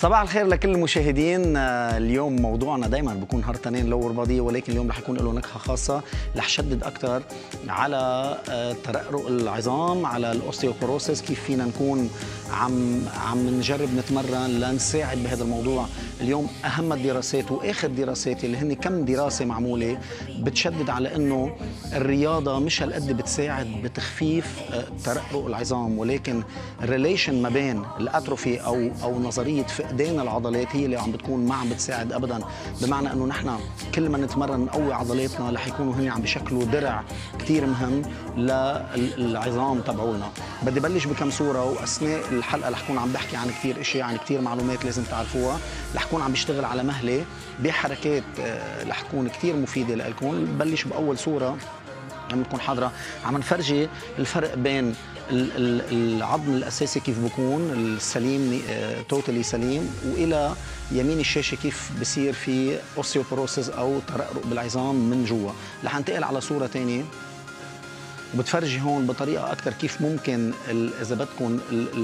صباح الخير لكل المشاهدين. اليوم موضوعنا دائما بيكون نهار الاثنين لور بادي، ولكن اليوم رح يكون له نكهه خاصه، رح شدد اكثر على ترقرق العظام، على الاوستيوبوروسيس، كيف فينا نكون عم نجرب نتمرن لنساعد بهذا الموضوع. اليوم اهم الدراسات واخر دراسات اللي هن كم دراسه معموله بتشدد على انه الرياضه مش هالقد بتساعد بتخفيف ترقرق العظام، ولكن الريليشن ما بين الاتروفي او نظريه فقدان العضلات هي اللي عم بتكون ما عم بتساعد ابدا. بمعنى انه نحن كل ما نتمرن نقوي عضلاتنا رح يكونوا هن عم بيشكلوا درع كثير مهم للعظام تبعولنا. بدي بلش بكم صوره، واثناء الحلقه رح كون عم بحكي عن كثير اشياء، عن كثير معلومات لازم تعرفوها. رح كون عم بشتغل على مهله بحركات رح تكون كثير مفيده لكم. ببلش باول صوره عم تكون حاضره، عم نفرجي الفرق بين العظم الاساسي كيف بكون السليم توتالي سليم، والى يمين الشاشه كيف بصير في اوستيوبوروسيس او ترقرق بالعظام من جوا. رح انتقل على صوره ثانيه وبتفرجي هون بطريقه اكثر كيف ممكن اذا بدكم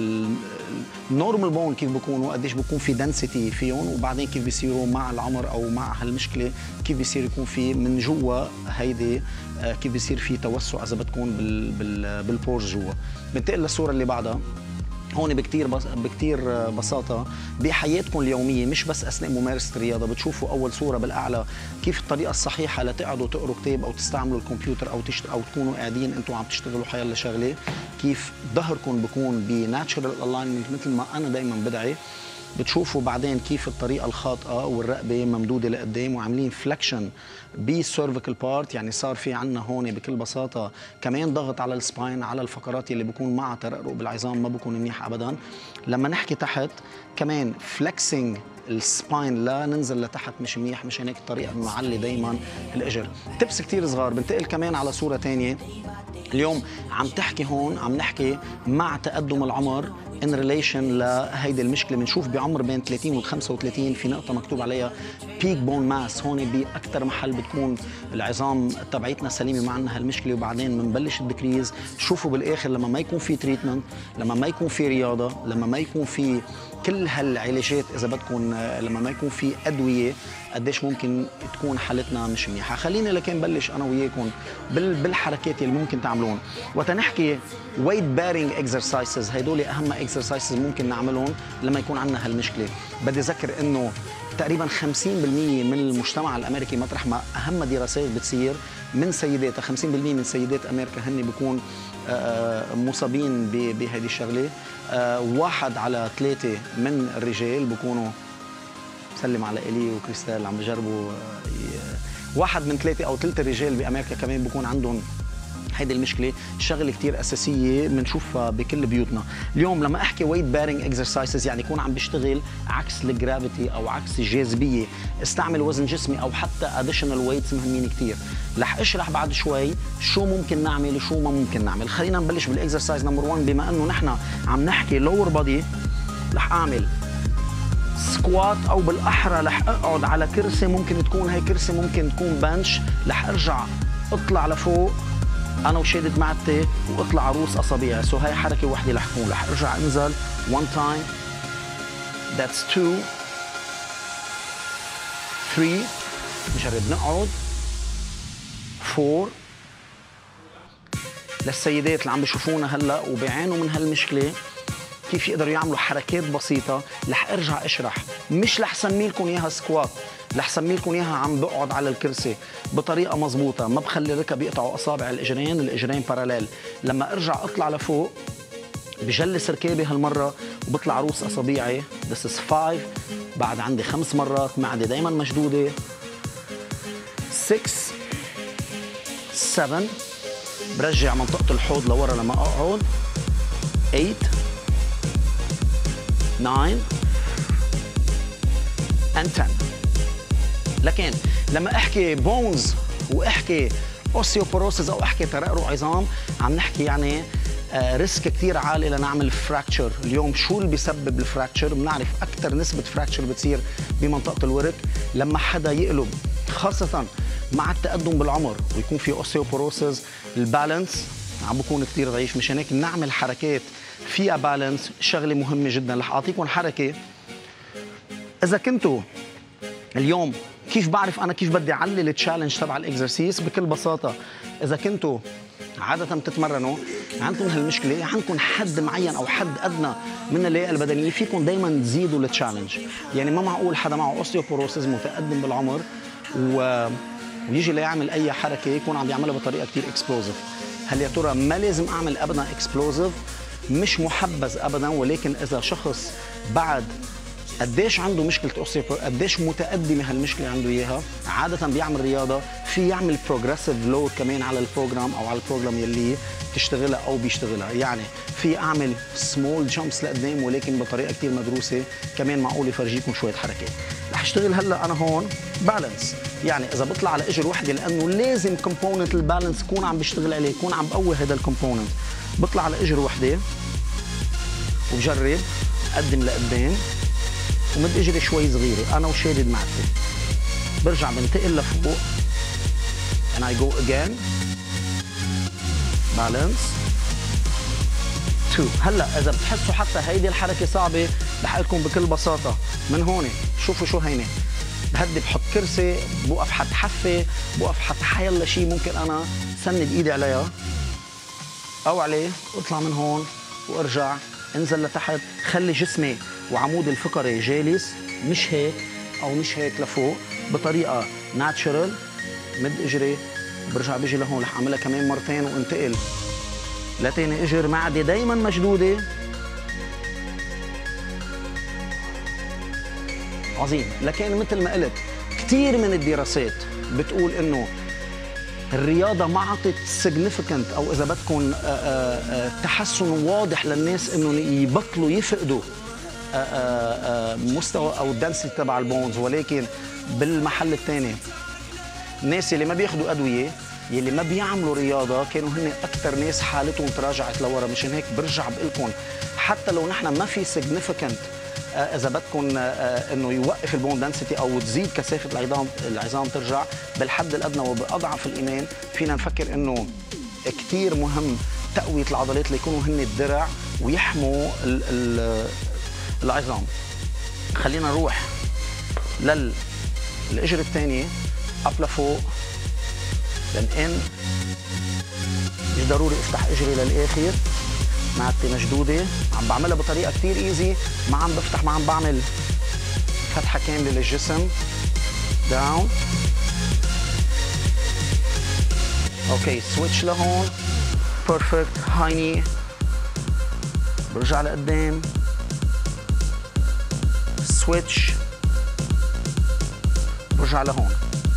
النورمال بون كيف بكونوا، قديش بكون في دنسيتي فيهم، وبعدين كيف بيصيروا مع العمر او مع هالمشكله كيف بيصير يكون في من جوا هيدي كيف بيصير في توسع اذا بدكم بالبورز جوا. بنتقل للصوره اللي بعدها. هون بكتير بساطة بحياتكم اليومية، مش بس أثناء ممارسة الرياضة. بتشوفوا أول صورة بالأعلى كيف الطريقة الصحيحة لتقعدوا تقروا كتاب أو تستعملوا الكمبيوتر أو تكونوا قاعدين أنتم عم تشتغلوا حيالله شغلة، كيف ظهركم بكون بناتشرال الاينمنت مثل ما أنا دايما بدعي. بتشوفوا بعدين كيف الطريقة الخاطئة والرقبة ممدودة لقدام وعاملين فلكشن بالسيرفيكال بارت، يعني صار في عنا هون بكل بساطة كمان ضغط على السباين، على الفقرات اللي بكون معها ترقرق بالعظام ما بكون منيح أبدا. لما نحكي تحت كمان فلكسينج السباين لا ننزل لتحت مش منيح، مش هيك الطريقة بنعلي دايما الأجر. تبس كتير صغار. بنتقل كمان على صورة تانية. اليوم عم تحكي هون، عم نحكي مع تقدم العمر ان ريليشن لهيدي المشكله. بنشوف بعمر بين 30 وال 35 في نقطه مكتوب عليها بيك بون ماس، هون باكثر محل بتكون العظام تبعيتنا سليمه مع عنا هالمشكله، وبعدين بنبلش الدكريز. شوفوا بالاخر لما ما يكون في تريتمنت، لما ما يكون في رياضه، لما ما يكون في كل هالعلاجات اذا بدكم، لما ما يكون في ادويه، قديش ممكن تكون حالتنا مش منيحه. خليني لكن بلش انا وياكم بالحركات اللي ممكن تعملون. وتنحكي ويت بيرنج اكسرسايزز، هدول اهم اكسرسايزز ممكن نعملهم لما يكون عندنا هالمشكله. بدي اذكر انه تقريبا 50% من المجتمع الامريكي مطرح ما اهم دراسات بتصير من سيدات، 50% من سيدات امريكا هن بيكون مصابين بهذه الشغله. 1 على 3 من الرجال بيكونوا، سلم على إلي وكريستال عم بجربوا 1 من 3 أو 3 الرجال بأمريكا كمان بكون عندهم هيدي المشكلة. شغله كتير أساسية بنشوفها بكل بيوتنا. اليوم لما أحكي ويت بيرنج اكسرسايزز يعني يكون عم بيشتغل عكس الجرافيتي أو عكس الجاذبية، استعمل وزن جسمي أو حتى اديشنال ويتس مهمين كتير. رح اشرح بعد شوي شو ممكن نعمل وشو ما ممكن نعمل. خلينا نبلش بالاكسرسايز نمبر 1. بما انه نحن عم نحكي لور بادي، رح اعمل سكوات او بالاحرى رح اقعد على كرسي، ممكن تكون هي كرسي، ممكن تكون بنش. رح ارجع اطلع لفوق انا وشادد معدتي واطلع عروس اصابيعي. سو هاي حركه وحده رح تكون. رح ارجع انزل 1 تايم، ذاتس 2 3، نجرب نقعد 4. للسيدات اللي عم بيشوفونا هلا وبيعانوا من هالمشكله كيف يقدروا يعملوا حركات بسيطة، رح ارجع اشرح. مش رح سمي لكم اياها سكوات، رح سمي لكم اياها عم بقعد على الكرسي بطريقة مزبوطة، ما بخلي الركب يقطعوا اصابع الاجرين باراليل. لما ارجع اطلع لفوق بجلس ركابي هالمرة وبطلع عروس اصابيعي. This is 5. بعد عندي 5 مرات، معدي دايما مشدودة. 6 7، برجع منطقة الحوض لورا لما اقعد. 8 9 and 10. لكن لما احكي بونز واحكي اوستيوبوروسيس او احكي ترقرق عظام، عم نحكي يعني ريسك كثير عالي لنعمل فراكتشر. اليوم شو اللي بيسبب الفراكتشر؟ بنعرف اكثر نسبه فراكتشر بتصير بمنطقه الورك لما حدا يقلب، خاصه مع التقدم بالعمر ويكون في اوستيوبوروسيس. البالانس عم بكون كثير ضعيف، مشان هيك نعمل حركات فيها بالانس، شغله مهمه جدا. رح اعطيكم حركه اذا كنتوا اليوم كيف بعرف انا كيف بدي اعلي التشالنج تبع الاكزرسيس؟ بكل بساطه اذا كنتوا عادة بتتمرنوا عندكم هالمشكلة، عندكم حد معين أو حد أدنى من اللياقة البدنية، فيكم دايما تزيدوا التشالنج. يعني ما معقول حدا معه أوستيوبوروسيس متقدم بالعمر ويجي ليعمل أي حركة يكون عم يعملها بطريقة كتير اكسبلوزيف. هل يا ترى ما لازم أعمل أبدا اكسبلوزيف؟ مش محبذ أبدا، ولكن إذا شخص بعد قديش عنده مشكله اوستيوبور، قديش متقدمه هالمشكله عنده اياها، عاده بيعمل رياضه في يعمل بروجريسيف لود كمان على البروجرام او على البروجرام يلي تشتغلها او بيشتغلها. يعني في اعمل سمول جامبس لقدام ولكن بطريقه كثير مدروسه، كمان معقول يفرجيكم شويه حركات. رح اشتغل هلا انا هون بالانس، يعني اذا بطلع على اجر وحده لانه لازم كومبوننت البالانس يكون عم بشتغل عليه، يكون عم بقوي هذا الكومبوننت. بطلع على اجر وحده وبجرب اقدم لقدام ومد اجري شوي صغيره انا وشادد معدتي، برجع بنتقل لفوق and I go again balance 2. هلا اذا بتحسوا حتى هيدي الحركه صعبه رح اقول لكم بكل بساطه من هون شوفوا شو هيني، بهدي بحط كرسي، بوقف حط حفه، بوقف حط حيلا شيء ممكن انا سند ايدي عليها او عليه، واطلع من هون وارجع انزل لتحت، خلي جسمي وعمود الفقري جالس مش هيك او مش هيك لفوق، بطريقه ناتشرال. مد اجري برجع بيجي لهون، رح اعملها كمان مرتين وانتقل لتاني اجر، معدي دايما مشدوده. عظيم. لكن مثل ما قلت كثير من الدراسات بتقول انه الرياضه ما عطت سيجنيفيكانت او اذا بدكم تحسن واضح للناس انه يبطلوا يفقدوا مستوى او الدنسيتي تبع البونز، ولكن بالمحل الثاني الناس اللي ما بياخذوا ادويه، يلي ما بيعملوا رياضه، كانوا هن اكثر ناس حالتهم تراجعت لورا. مشان هيك برجع بقول لكم حتى لو نحن ما في سيجنيفيكانت اذا بدكم انه يوقف البون دنسيتي او تزيد كثافه العظام ترجع، بالحد الادنى وباضعف الايمان فينا نفكر انه كثير مهم تقويه العضلات اللي يكونوا هن الدرع ويحموا العظام. خلينا نروح للاجر الثاني، اب لفوق لنقن، مش ضروري افتح اجري للاخر، معدتي مشدوده، عم بعملها بطريقه كثير ايزي، ما عم بفتح، ما عم بعمل فتحه كامله للجسم. داون. اوكي سويتش لهون، بيرفكت. هاي ني، برجع لقدام، سويتش، برجع لهون.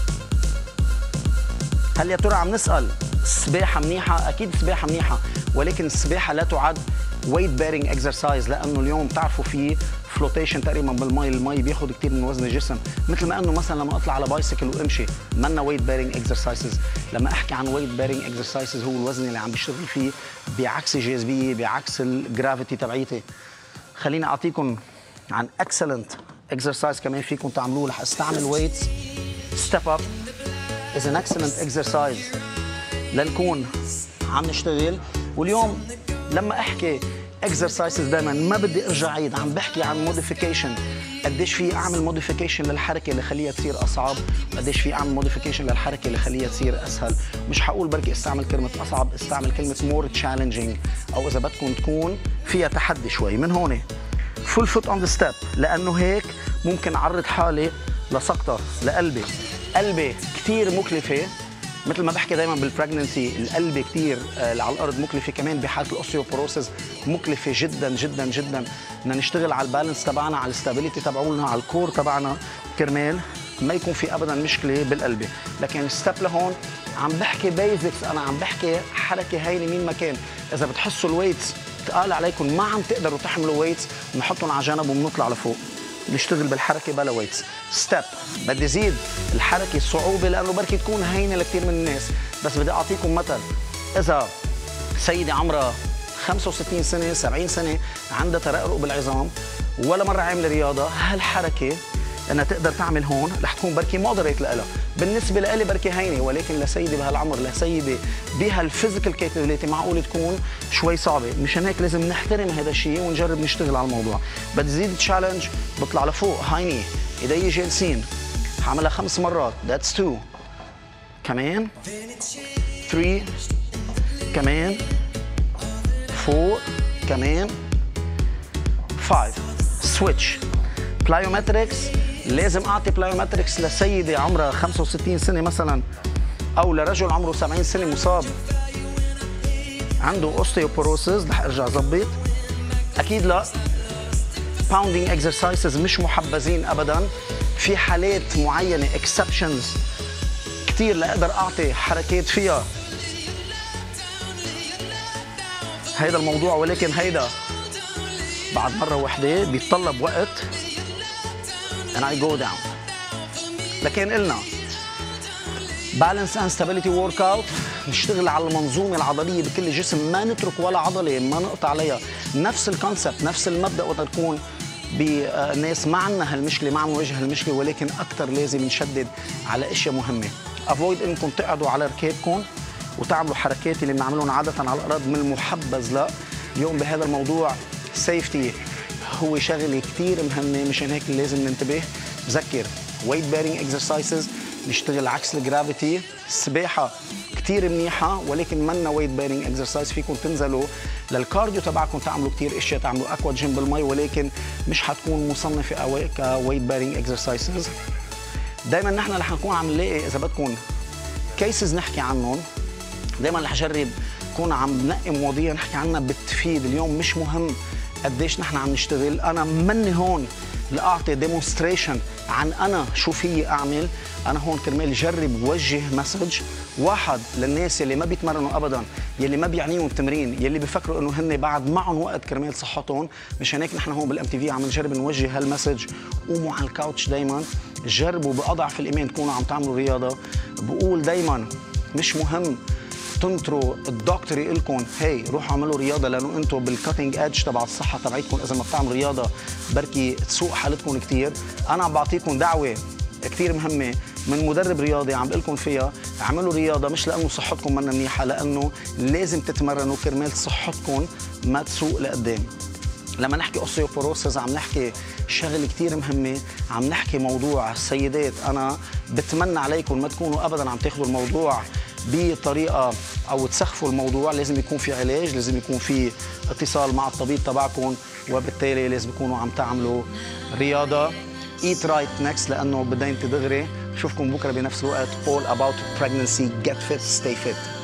هل يا ترى عم نسال السباحه منيحه؟ اكيد السباحه منيحه، ولكن السباحه لا تعد ويت بيرنج اكسرسايز، لانه اليوم بتعرفوا في فلوتيشن تقريبا بالمي، المي بياخذ كثير من وزن الجسم، مثل ما انه مثلا لما اطلع على بايسكل وامشي منا ويت بيرنج اكسرسايزز. لما احكي عن ويت بيرنج اكسرسايزز هو الوزن اللي عم بيشتغل فيه بعكس الجاذبيه، بعكس الجرافيتي تبعيتي. خليني اعطيكم عن اكسلنت اكسرسايز كمان فيكم تعملوه. رح استعمل ويتس. ستيب اب از ان اكسلنت اكسرسايز لنكون عم نشتغل. واليوم لما احكي اكسرسايزز دائما ما بدي ارجع عيد، عم بحكي عن موديفيكيشن، قديش في اعمل موديفيكيشن للحركه اللي خليها تصير اصعب، وقديش في اعمل موديفيكيشن للحركه اللي خليها تصير اسهل. مش حقول بركي استعمل كلمه اصعب، استعمل كلمه مور تشالنجينج، او اذا بدكم تكون فيها تحدي شوي. من هون فول فوت اون ذا ستيب، لانه هيك ممكن اعرض حالي لسقطه لقلبي. قلبي كثير مكلفه، مثل ما بحكي دائما بالبريجننسي، القلب كثير على الارض مكلفه، كمان بحاله الاوستيوبوروسيس مكلفه جدا جدا جدا. بدنا نشتغل على البالانس تبعنا، على الستابيليتي تبعولنا، على الكور تبعنا، كرمال ما يكون في ابدا مشكله بالقلب. لكن الستيب لهون عم بحكي بيزكس، انا عم بحكي حركه هينه مين ما كان. اذا بتحسوا الويتس ثقال عليكم ما عم تقدروا تحملوا ويتس، بنحطهم على جنب وبنطلع لفوق، نشتغل بالحركه بلا ويتس. ستيب بدي زيد الحركه صعوبه لانه بركي تكون هينه لكثير من الناس، بس بدي اعطيكم مثل. اذا سيده عمرها 65 سنه 70 سنه عندها ترقرق بالعظام ولا مره عامله رياضه، هالحركه انها تقدر تعمل هون رح تكون بركي مودريت لها. بالنسبه لي بركي هينه، ولكن لسيده بهالعمر، لسيده بهالفيزيكال كابابيلتي معقول تكون شوي صعبه. مشان هيك لازم نحترم هذا الشيء ونجرب نشتغل على الموضوع. بدي زيد تشالنج، بطلع لفوق هيني ايدي جالسين، حعملها 5 مرات. ذاتس 2 كمان 3 كمان 4 كمان 5. سويتش بلايومتريكس. لازم اعطي بلايومتريكس لسيده عمرها 65 سنه مثلا، او لرجل عمره 70 سنه مصاب عنده اوستيوبوروسيس رح ارجع ظبط؟ اكيد لا. باوندينج اكسرسايزز مش محبذين ابدا، في حالات معينه اكسبشنز كثير لاقدر اعطي حركات فيها هيدا الموضوع، ولكن هيدا بعد مرة واحدة بيتطلب وقت and I go down. لكن قلنا balance and stability workout، نشتغل على المنظومة العضلية بكل الجسم، ما نترك ولا عضلة ما نقطع عليها. نفس الكونسبت، نفس المبدأ وقت نكون بالناس ما عندنا هالمشكلة، ما عم نواجه هالمشكلة، ولكن أكثر لازم نشدد على أشياء مهمة. افويد انكم تقعدوا على ركابكم وتعملوا حركات اللي بنعملهم عادة على الأرض، من المحبذ لا. اليوم بهذا الموضوع سيفتي هو شغله كثير مهمه، مشان هيك لازم ننتبه. بذكر ويت بيرنج اكسرسايزز، نشتغل عكس الجرافيتي. السباحه كثير منيحه ولكن منا ويت بيرنج اكسرسايز، فيكم تنزلوا للكارديو تبعكم تعملوا كثير اشياء، تعملوا اكوا جيم بالمي، ولكن مش حتكون مصنفه كويت بيرنج اكسرسايزز. دائما نحن رح نكون عم نلاقي اذا بدكم كيسز نحكي عنهم، دائما رح اجرب كون عم ننقي مواضيع نحكي عنها بتفيد. اليوم مش مهم قديش نحن عم نشتغل، انا مني هون لاعطي ديمونستريشن عن انا شو فيي اعمل، انا هون كرمال جرب وجه مسج واحد للناس يلي ما بيتمرنوا ابدا، يلي ما بيعنيهم التمرين، يلي بيفكروا انه هن بعد معهم وقت كرمال صحتهم. مشان هيك نحن هون بالام تي في عم نجرب نوجه هالمسج. قوموا على الكاوتش دائما، جربوا باضعف الايمان تكونوا عم تعملوا رياضه. بقول دائما مش مهم تنطروا الدكتور يقول لكم هي روحوا اعملوا رياضه، لانه انتم بالكاتنج ايدج تبع الصحه تبعتكم، اذا ما بتعملوا رياضه بركي تسوء حالتكم كثير. انا عم بعطيكم دعوه كثير مهمه من مدرب رياضي عم بقول لكم فيها، اعملوا رياضه مش لانه صحتكم منا منيحه، لانه لازم تتمرنوا كرمال صحتكم ما تسوء لقدام. لما نحكي اوستيوبوروسيس عم نحكي شغله كثير مهمه، عم نحكي موضوع السيدات. انا بتمنى عليكم ما تكونوا ابدا عم تاخذوا الموضوع بطريقه او تسخفوا الموضوع. لازم يكون في علاج، لازم يكون في اتصال مع الطبيب تبعكم، وبالتالي لازم تكونوا عم تعملوا رياضه. eat right next، لانه بدنا دغري. بشوفكم بكره بنفس الوقت. all about pregnancy, get fit, stay fit.